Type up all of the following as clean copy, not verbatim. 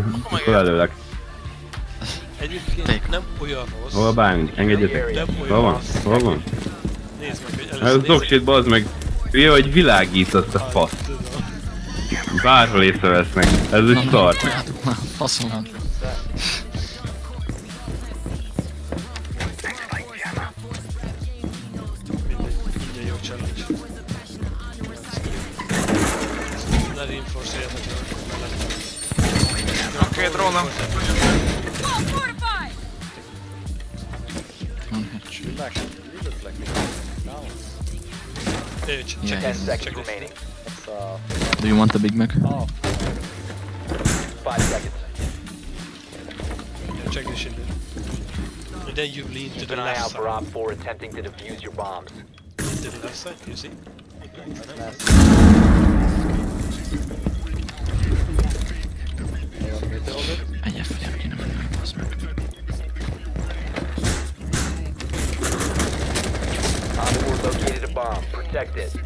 Akkor előlek. Egyébként nem olyan rossz. Hol bánk? Engedjetek. Nem Hol olyan van? rossz. Hol van? Nézd meg, hogy Ez először a dogshit, bazd meg. Hülye, hogy világított a fasz. Bárhol észrevesznek. Ez egy szar. Faszom van. Mindegy jó challenge. Ne reinforce-oljatok mellettem. Oké, drónom. Van hatch. Check Yeah. this, check this. Do you want a Big Mac? 5 seconds. Yeah, check this shit, dude. And then you lean to Keep the an eye left out for side. Op 4 attempting to defuse your bombs. Lean to the left side, you see? Egyet feljebb kéne menni, basz meg. Op 4 located a bomb. Protect it.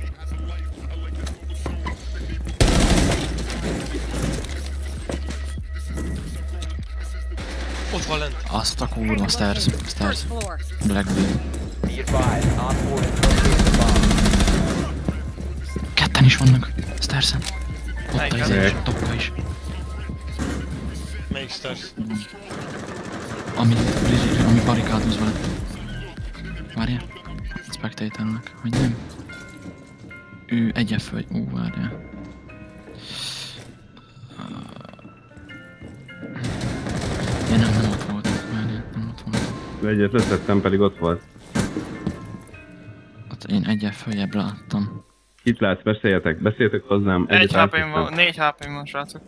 Ott van lent. Azt a kurva, stairs. Black Beam. Be advised, Op 4 has located a bomb. Ketten is vannak, stairsen. Ott a Melyiken? izé is, a topka is. Melyik stairs? Ami barikádozva lett. Várjál. Spectatornak, hogy nem. Ő egyet föl, várjál. Ja nem ott volt, várjál, nem ott volt. Egyet összettem, pedig ott volt. Ott én egyet följebb láttam. Itt látsz, beszéljetek hozzám. 1 Egyet HP-m van, átvettem. 4 HP-m van, srácok.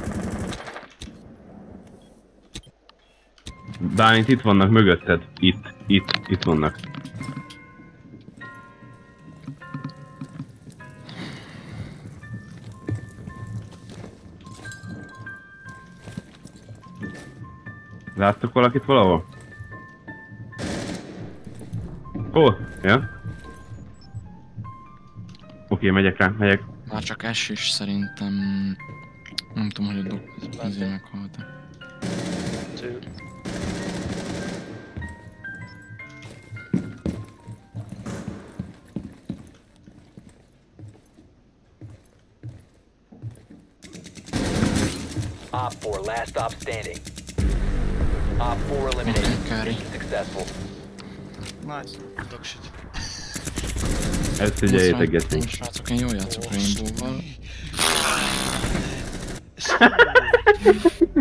Bálint itt vannak mögötted. Itt vannak. Láttok valakit valahol? Ja? Oké, megyek rá, megyek. Már csak S is szerintem... Nem tudom, hogy a dog azért meghalt. Op 4, last stop standing. Op 4 eliminated. Carry. Mission successful. Nice. Dog shit. Ezt figyeljétek, geci. Srácok, én jól játszok Rainbow-val.